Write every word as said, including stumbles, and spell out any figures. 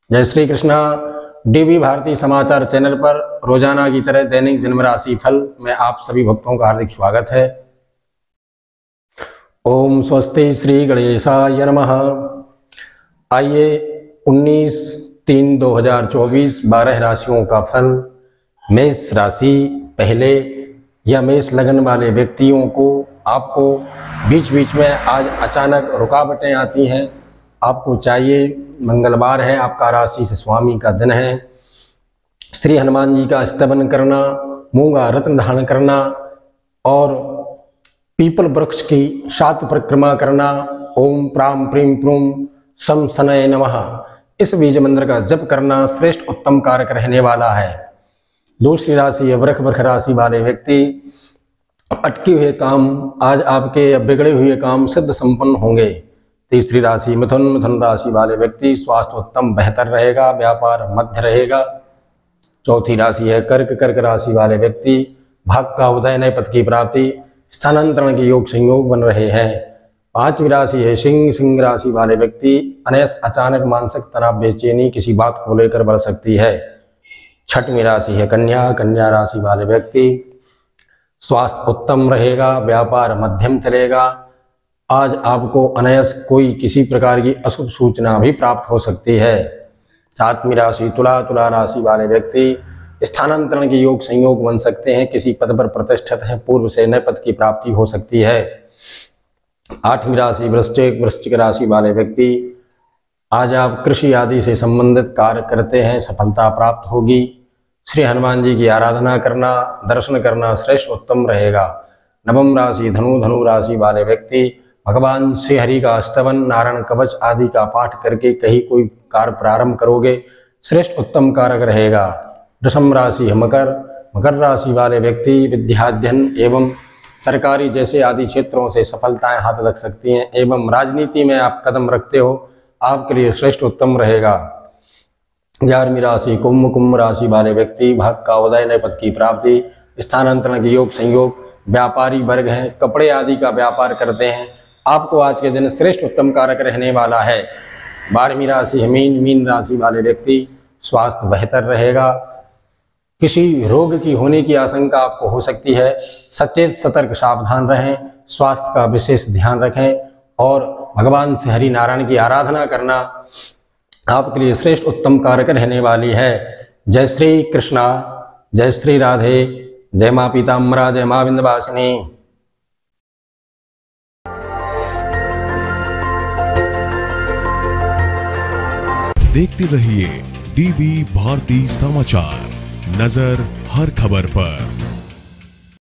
जय श्री कृष्णा। डीबी भारती समाचार चैनल पर रोजाना की तरह दैनिक जन्म राशि फल में आप सभी भक्तों का हार्दिक स्वागत है। ओम स्वस्ति श्री गणेशाय नमः। आइए उन्नीस तीन दो हजार चौबीस बारह राशियों का फल। मेष राशि पहले या मेष लगन वाले व्यक्तियों को आपको बीच बीच में आज अचानक रुकावटें आती हैं। आपको चाहिए, मंगलवार है, आपका राशि से स्वामी का दिन है, श्री हनुमान जी का स्तवन करना, मूंगा रत्न धारण करना और पीपल वृक्ष की सात परिक्रमा करना। ओम प्राम प्रीम प्रूम सम सनय नमः इस बीज मंत्र का जप करना श्रेष्ठ उत्तम कारक रहने वाला है। दूसरी राशि है वृष। वृष राशि वाले व्यक्ति अटके हुए काम आज आपके बिगड़े हुए काम सिद्ध संपन्न होंगे। तीसरी राशि मिथुन। मिथुन राशि वाले व्यक्ति स्वास्थ्य उत्तम बेहतर रहेगा, व्यापार मध्य रहेगा। चौथी राशि है कर्क। कर्क राशि वाले व्यक्ति भाग का उदय, नए पद की प्राप्ति, स्थानांतरण के योग संयोग बन रहे हैं। पांचवी राशि है सिंह। सिंह राशि वाले व्यक्ति अनैस अचानक मानसिक तनाव, बेचैनी किसी बात को लेकर बढ़ सकती है। छठवीं राशि है कन्या। कन्या राशि वाले व्यक्ति स्वास्थ्य उत्तम रहेगा, व्यापार मध्यम चलेगा। आज आपको अनायास कोई किसी प्रकार की अशुभ सूचना भी प्राप्त हो सकती है। सातवीं राशि तुला। तुला राशि वाले व्यक्ति स्थानांतरण के योग संयोग बन सकते हैं, किसी पद पर प्रतिष्ठित हैं, पूर्व से नए पद की प्राप्ति हो सकती है। आठवीं राशि वृश्चिक। वृश्चिक राशि वाले व्यक्ति आज आप कृषि आदि से संबंधित कार्य करते हैं, सफलता प्राप्त होगी। श्री हनुमान जी की आराधना करना, दर्शन करना श्रेष्ठ उत्तम रहेगा। नवम राशि धनु। धनु राशि वाले व्यक्ति भगवान श्री हरि का स्तवन, नारायण कवच आदि का पाठ करके कहीं कोई कार्य प्रारंभ करोगे, श्रेष्ठ उत्तम कारक रहेगा। दशम राशि है मकर। मकर राशि वाले व्यक्ति विद्याध्ययन एवं सरकारी जैसे आदि क्षेत्रों से सफलताएं हाथ लग सकती हैं एवं राजनीति में आप कदम रखते हो, आपके लिए श्रेष्ठ उत्तम रहेगा। ग्यारहवीं राशि कुंभ। कुंभ राशि वाले व्यक्ति भाग का उदय, नए पद की प्राप्ति, स्थानांतरण के योग संयोग। व्यापारी वर्ग हैं, कपड़े आदि का व्यापार करते हैं, आपको आज के दिन श्रेष्ठ उत्तम कारक रहने वाला है। बारहवीं राशि है मीन। मीन राशि वाले व्यक्ति स्वास्थ्य बेहतर रहेगा, किसी रोग की होने की आशंका आपको हो सकती है। सचेत सतर्क सावधान रहें, स्वास्थ्य का विशेष ध्यान रखें और भगवान श्री हरि नारायण की आराधना करना आपके लिए श्रेष्ठ उत्तम कारक रहने वाली है। जय श्री कृष्णा, जय श्री राधे, जय माँ पीताम्बरा, जय माँ विंध्यवासिनी। देखते रहिए डीबी भारती समाचार, नजर हर खबर पर।